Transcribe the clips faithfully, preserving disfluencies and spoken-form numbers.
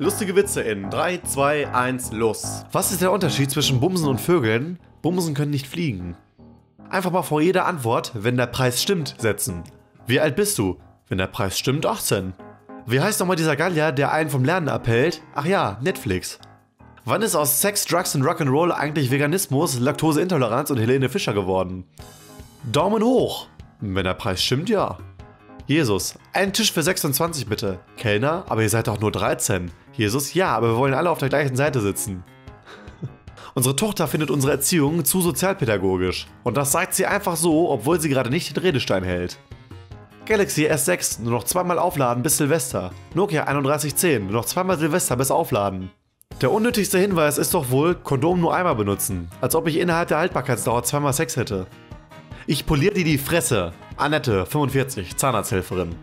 Lustige Witze in drei, zwei, eins, los. Was ist der Unterschied zwischen Bumsen und Vögeln? Bumsen können nicht fliegen. Einfach mal vor jeder Antwort, wenn der Preis stimmt, setzen. Wie alt bist du? Wenn der Preis stimmt, achtzehn. Wie heißt nochmal dieser Gallier, der einen vom Lernen abhält? Ach ja, Netflix. Wann ist aus Sex, Drugs und Rock'n'Roll eigentlich Veganismus, Laktoseintoleranz und Helene Fischer geworden? Daumen hoch. Wenn der Preis stimmt, ja. Jesus, einen Tisch für sechsundzwanzig bitte. Kellner, aber ihr seid doch nur dreizehn. Jesus, ja, aber wir wollen alle auf der gleichen Seite sitzen. Unsere Tochter findet unsere Erziehung zu sozialpädagogisch. Und das sagt sie einfach so, obwohl sie gerade nicht den Redestein hält. Galaxy S sechs, nur noch zweimal aufladen bis Silvester. Nokia einunddreißig zehn, nur noch zweimal Silvester bis aufladen. Der unnötigste Hinweis ist doch wohl, Kondom nur einmal benutzen. Als ob ich innerhalb der Haltbarkeitsdauer zweimal Sex hätte. Ich poliere dir die Fresse. Annette, fünfundvierzig, Zahnarzthelferin.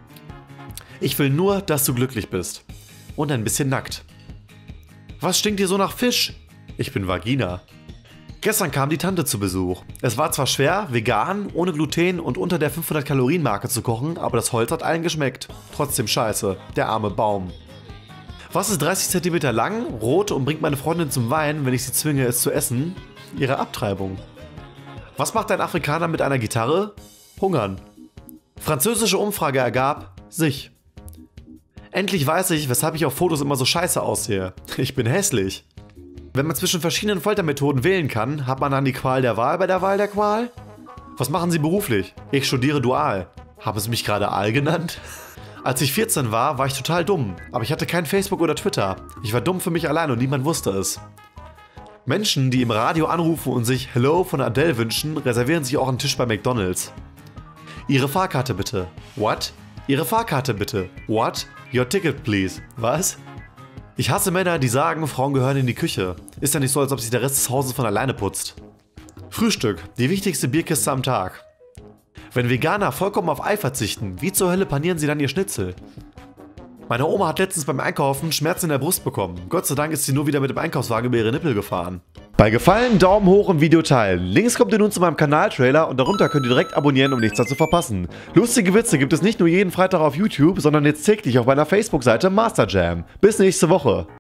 Ich will nur, dass du glücklich bist. Und ein bisschen nackt. Was stinkt dir so nach Fisch? Ich bin Vagina. Gestern kam die Tante zu Besuch. Es war zwar schwer, vegan, ohne Gluten und unter der fünfhundert Kalorien Marke zu kochen, aber das Holz hat allen geschmeckt. Trotzdem scheiße, der arme Baum. Was ist dreißig Zentimeter lang, rot und bringt meine Freundin zum Weinen, wenn ich sie zwinge, es zu essen? Ihre Abtreibung. Was macht ein Afrikaner mit einer Gitarre? Hungern. Französische Umfrage ergab, sich. Endlich weiß ich, weshalb ich auf Fotos immer so scheiße aussehe. Ich bin hässlich. Wenn man zwischen verschiedenen Foltermethoden wählen kann, hat man dann die Qual der Wahl bei der Wahl der Qual? Was machen Sie beruflich? Ich studiere dual. Haben Sie mich gerade Aal genannt? Als ich vierzehn war, war ich total dumm, aber ich hatte kein Facebook oder Twitter. Ich war dumm für mich allein und niemand wusste es. Menschen, die im Radio anrufen und sich Hello von Adele wünschen, reservieren sich auch einen Tisch bei McDonald's. Ihre Fahrkarte bitte. What? Ihre Fahrkarte bitte. What? Your ticket please. Was? Ich hasse Männer, die sagen, Frauen gehören in die Küche. Ist ja nicht so, als ob sich der Rest des Hauses von alleine putzt. Frühstück. Die wichtigste Bierkiste am Tag. Wenn Veganer vollkommen auf Ei verzichten, wie zur Hölle panieren sie dann ihr Schnitzel? Meine Oma hat letztens beim Einkaufen Schmerzen in der Brust bekommen. Gott sei Dank ist sie nur wieder mit dem Einkaufswagen über ihre Nippel gefahren. Bei Gefallen Daumen hoch und Video teilen. Links kommt ihr nun zu meinem Kanal-Trailer und darunter könnt ihr direkt abonnieren, um nichts dazu verpassen. Lustige Witze gibt es nicht nur jeden Freitag auf YouTube, sondern jetzt täglich auf meiner Facebook-Seite Master Jam. Bis nächste Woche.